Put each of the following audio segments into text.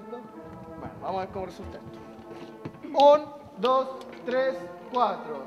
¿cierto? Bueno, vamos a ver cómo resulta esto. 1, 2, 3, 4.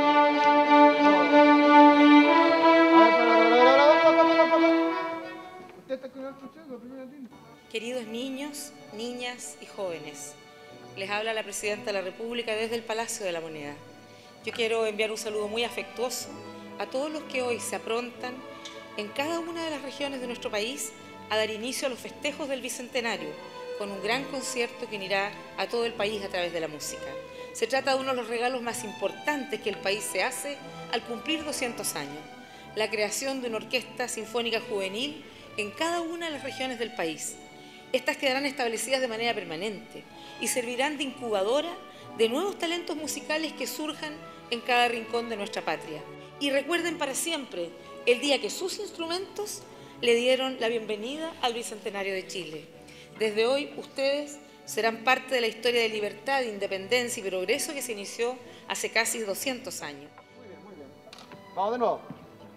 ¿Usted está con el otro chico, primera tienda? Queridos niños, niñas y jóvenes, les habla la Presidenta de la República desde el Palacio de la Moneda. Yo quiero enviar un saludo muy afectuoso a todos los que hoy se aprontan en cada una de las regiones de nuestro país a dar inicio a los festejos del Bicentenario, con un gran concierto que unirá a todo el país a través de la música. Se trata de uno de los regalos más importantes que el país se hace al cumplir 200 años, la creación de una orquesta sinfónica juvenil en cada una de las regiones del país. Estas quedarán establecidas de manera permanente y servirán de incubadora de nuevos talentos musicales que surjan en cada rincón de nuestra patria. Y recuerden para siempre el día que sus instrumentos le dieron la bienvenida al Bicentenario de Chile. Desde hoy ustedes serán parte de la historia de libertad, independencia y progreso que se inició hace casi 200 años. Muy bien, muy bien. Vamos de nuevo.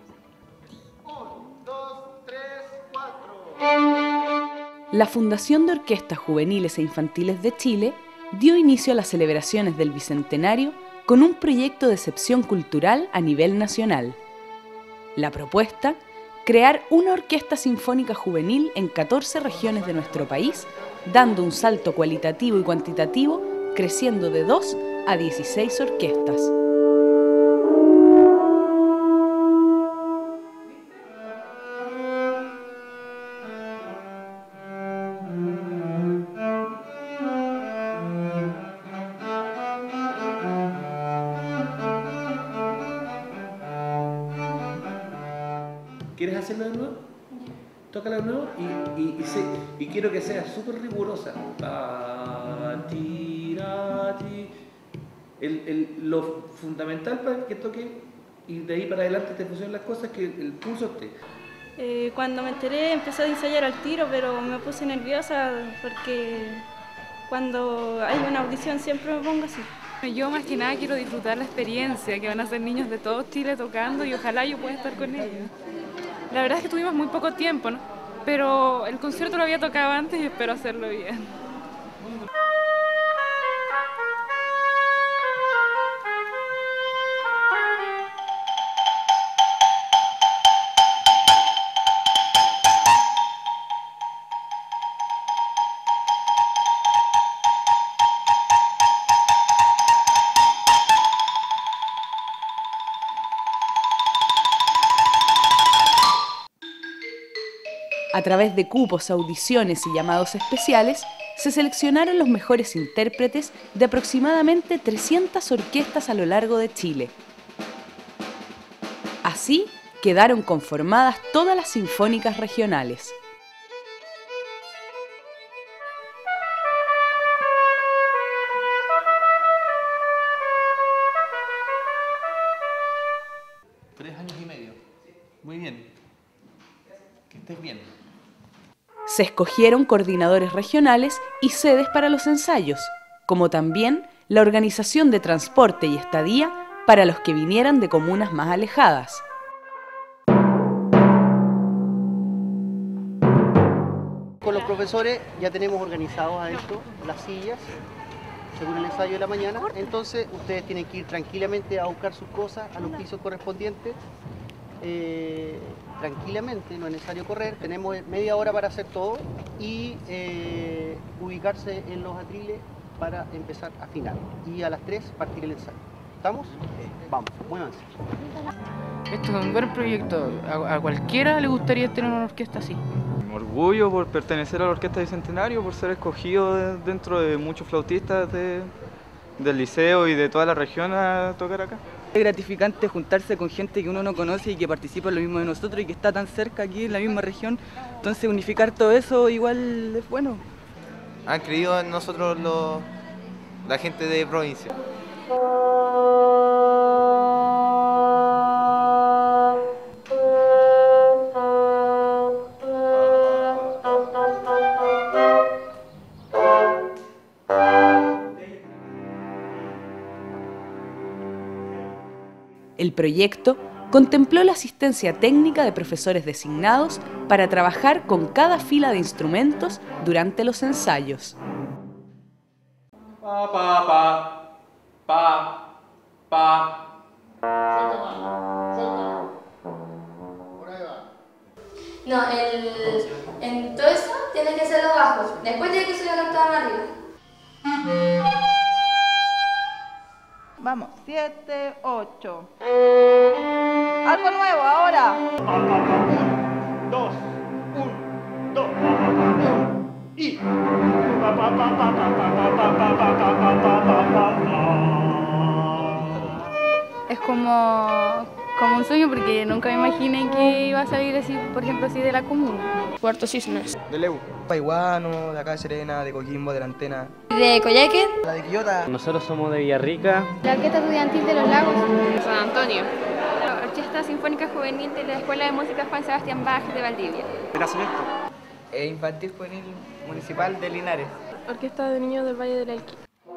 1, 2, 3, 4. La Fundación de Orquestas Juveniles e Infantiles de Chile dio inicio a las celebraciones del Bicentenario con un proyecto de excepción cultural a nivel nacional. La propuesta: crear una orquesta sinfónica juvenil en 14 regiones de nuestro país, dando un salto cualitativo y cuantitativo, creciendo de 2 a 16 orquestas. ¿Quieres hacerlo de nuevo? Tócala de nuevo y quiero que sea súper rigurosa. Lo fundamental para que toque y de ahí para adelante te funcionen las cosas es que el pulso esté. Cuando me enteré empecé a ensayar al tiro, pero me puse nerviosa porque cuando hay una audición siempre me pongo así. Yo más que nada quiero disfrutar la experiencia, que van a ser niños de todo Chile tocando y ojalá yo pueda estar con ellos. La verdad es que tuvimos muy poco tiempo, ¿no? Pero el concierto lo había tocado antes y espero hacerlo bien. A través de cupos, audiciones y llamados especiales, se seleccionaron los mejores intérpretes de aproximadamente 300 orquestas a lo largo de Chile. Así quedaron conformadas todas las sinfónicas regionales. Muy bien. Que estés bien. Se escogieron coordinadores regionales y sedes para los ensayos, como también la organización de transporte y estadía para los que vinieran de comunas más alejadas. Con los profesores ya tenemos organizados adentro las sillas, según el ensayo de la mañana. Entonces ustedes tienen que ir tranquilamente a buscar sus cosas a los pisos correspondientes. Tranquilamente, no es necesario correr, tenemos media hora para hacer todo y ubicarse en los atriles para empezar a afinar y a las 3 partir el ensayo. ¿Estamos? Vamos, muévanse. Esto es un buen proyecto, a cualquiera le gustaría tener una orquesta así. Me orgullo por pertenecer a la Orquesta Bicentenario, por ser escogido dentro de muchos flautistas del liceo y de toda la región a tocar acá. Es gratificante juntarse con gente que uno no conoce y que participa en lo mismo de nosotros y que está tan cerca aquí en la misma región. Entonces unificar todo eso igual es bueno. Han creído en nosotros la gente de provincia. El proyecto contempló la asistencia técnica de profesores designados para trabajar con cada fila de instrumentos durante los ensayos. Pa, pa, pa, pa, pa. No, en todo eso tiene que ser los bajos. Después tiene que subir la octava más arriba. Vamos, 7, 8. Algo nuevo ahora. 1, 2, 1, 2, 1 y. Es como un sueño porque nunca me imaginé que iba a salir así, por ejemplo, así de la comuna. Puerto Cisnes. De Leu. Paiguano, de acá de Serena, de Coquimbo, de La Antena. De Coyhaique. La de Quillota. Nosotros somos de Villarrica. La Orquesta Estudiantil de los Lagos. San Antonio. La Orquesta Sinfónica Juvenil de la Escuela de Música Juan Sebastián Bach de Valdivia. De la Selecto. Infantil Juvenil Municipal de Linares. Orquesta de Niños del Valle del Elqui.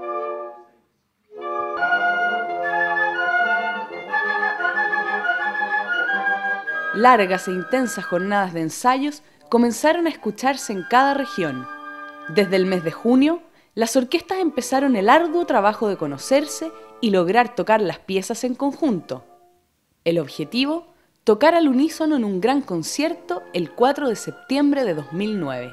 Largas e intensas jornadas de ensayos comenzaron a escucharse en cada región. Desde el mes de junio, las orquestas empezaron el arduo trabajo de conocerse y lograr tocar las piezas en conjunto. El objetivo, tocar al unísono en un gran concierto el 4 de septiembre de 2009.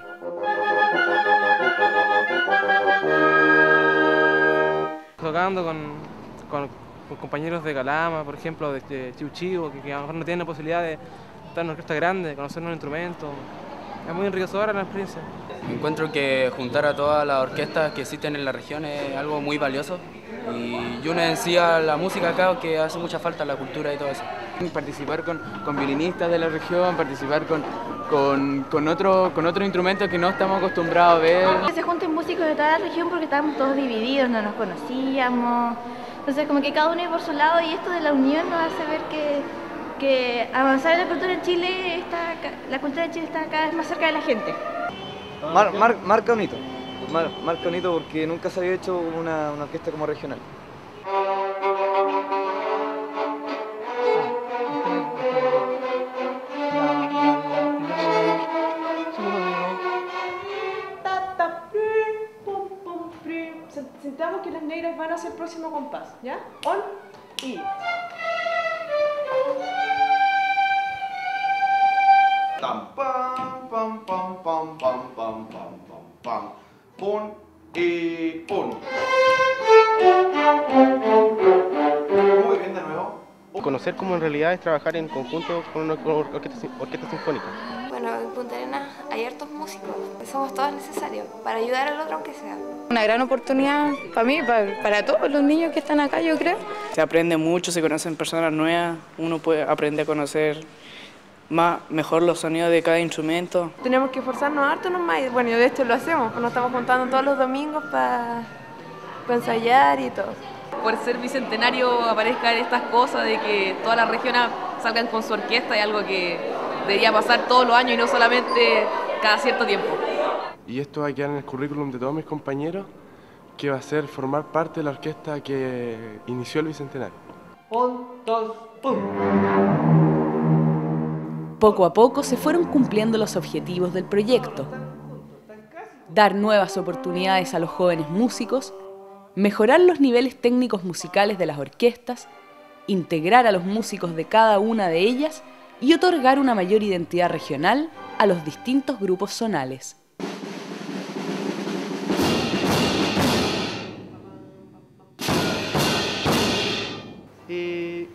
Tocando con compañeros de Calama, por ejemplo, de Chiu Chiu, que a lo mejor no tienen la posibilidad de estar en una orquesta grande, de conocer un instrumento. Es muy enriquecedora la experiencia. Encuentro que juntar a todas las orquestas que existen en la región es algo muy valioso y une en sí a la música acá, que hace mucha falta la cultura y todo eso. Participar con violinistas de la región, participar con otro instrumento que no estamos acostumbrados a ver. Que se junten músicos de toda la región porque estábamos todos divididos, no nos conocíamos. Entonces como que cada uno iba por su lado y esto de la unión nos hace ver que avanzar en la cultura en Chile, la cultura de Chile está cada vez más cerca de la gente. Marca un hito. Marca un hito porque nunca se había hecho una orquesta como regional. Sintamos que las negras van hacia el próximo compás, ¿ya? On y. Tam pam pam pam pam pam pam pam pam pam. Pon y pon. Muy bien, de nuevo. Conocer cómo en realidad es trabajar en conjunto con una orquesta sinfónica. Bueno, en Punta Arenas hay hartos músicos, somos todos necesarios para ayudar al otro aunque sea. Una gran oportunidad para mí, para todos los niños que están acá, yo creo. Se aprende mucho, se conocen personas nuevas, uno puede aprender a conocer mejor los sonidos de cada instrumento. Tenemos que esforzarnos harto nomás y bueno, de esto lo hacemos, nos estamos juntando todos los domingos para ensayar y todo. Por ser bicentenario aparezcan estas cosas de que todas las regiones salgan con su orquesta es algo que debería pasar todos los años y no solamente cada cierto tiempo. Y esto va a quedar en el currículum de todos mis compañeros, que va a ser formar parte de la orquesta que inició el bicentenario. 1, 2, 1. Poco a poco se fueron cumpliendo los objetivos del proyecto. Dar nuevas oportunidades a los jóvenes músicos, mejorar los niveles técnicos musicales de las orquestas, integrar a los músicos de cada una de ellas y otorgar una mayor identidad regional a los distintos grupos zonales. Y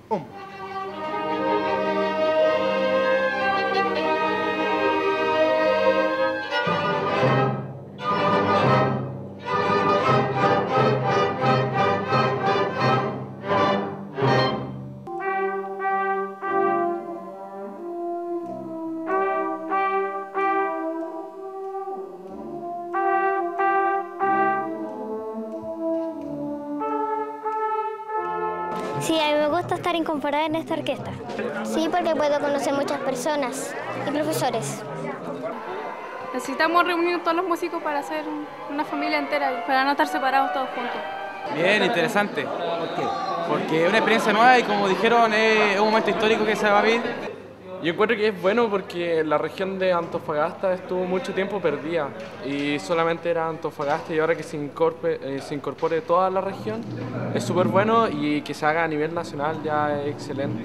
Sí, a mí me gusta estar incorporada en esta orquesta. Sí, porque puedo conocer muchas personas y profesores. Necesitamos reunir todos los músicos para hacer una familia entera, para no estar separados todos juntos. Bien, interesante. ¿Por qué? porque es una experiencia nueva y como dijeron es un momento histórico que se va a vivir. Yo encuentro que es bueno porque la región de Antofagasta estuvo mucho tiempo perdida y solamente era Antofagasta, y ahora que se incorpore toda la región es súper bueno, y que se haga a nivel nacional ya es excelente.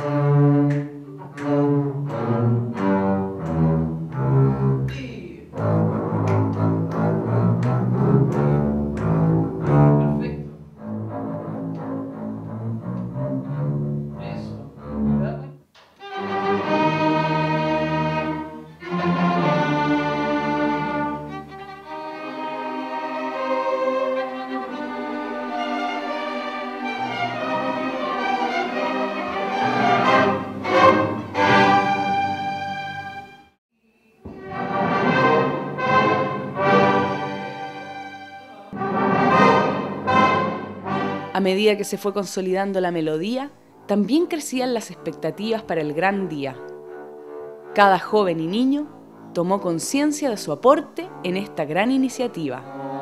A medida que se fue consolidando la melodía, también crecían las expectativas para el gran día. Cada joven y niño tomó conciencia de su aporte en esta gran iniciativa.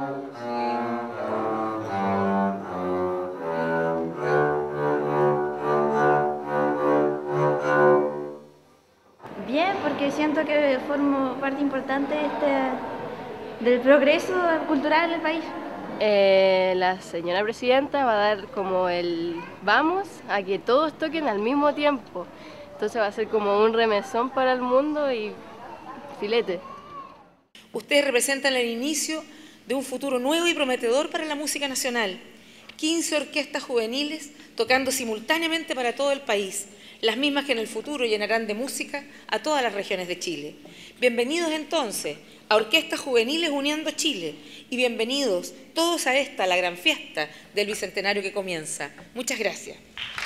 Bien, porque siento que formo parte importante del progreso cultural del país. La señora presidenta va a dar como el vamos a que todos toquen al mismo tiempo. Entonces va a ser como un remesón para el mundo y filete. Ustedes representan el inicio de un futuro nuevo y prometedor para la música nacional. 15 orquestas juveniles tocando simultáneamente para todo el país, las mismas que en el futuro llenarán de música a todas las regiones de Chile. Bienvenidos entonces a Orquestas Juveniles Uniendo Chile, y bienvenidos todos a esta, la gran fiesta del Bicentenario que comienza. Muchas gracias.